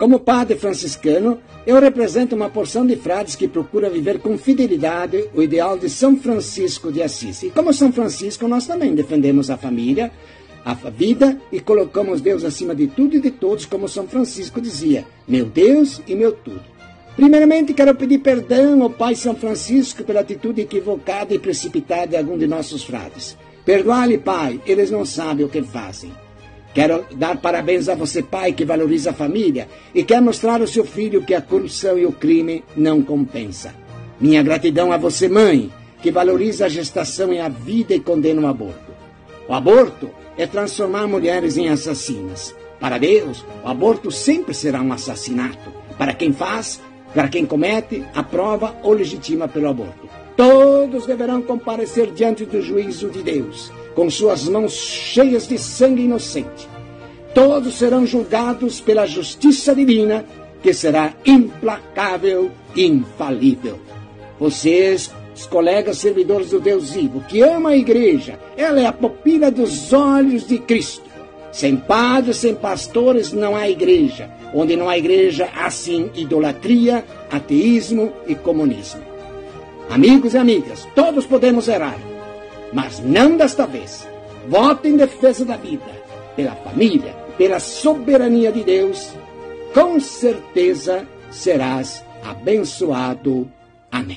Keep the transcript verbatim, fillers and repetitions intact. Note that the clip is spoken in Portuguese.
Como padre franciscano, eu represento uma porção de frades que procura viver com fidelidade o ideal de São Francisco de Assis. E como São Francisco, nós também defendemos a família, a vida e colocamos Deus acima de tudo e de todos, como São Francisco dizia, meu Deus e meu tudo. Primeiramente, quero pedir perdão ao Pai São Francisco pela atitude equivocada e precipitada de algum de nossos frades. Perdoa-lhe, Pai, eles não sabem o que fazem. Quero dar parabéns a você, pai, que valoriza a família e quer mostrar ao seu filho que a corrupção e o crime não compensa. Minha gratidão a você, mãe, que valoriza a gestação e a vida e condena o aborto. O aborto é transformar mulheres em assassinas. Para Deus, o aborto sempre será um assassinato. Para quem faz, para quem comete, aprova ou legitima pelo aborto. Todos deverão comparecer diante do juízo de Deus, com suas mãos cheias de sangue inocente. Todos serão julgados pela justiça divina, que será implacável e infalível. Vocês, os colegas servidores do Deus vivo, que ama a igreja, ela é a pupila dos olhos de Cristo. Sem padres, sem pastores, não há igreja. Onde não há igreja, há sim idolatria, ateísmo e comunismo. Amigos e amigas, todos podemos errar, mas não desta vez. Vote em defesa da vida, pela família, pela soberania de Deus. Com certeza serás abençoado. Amém.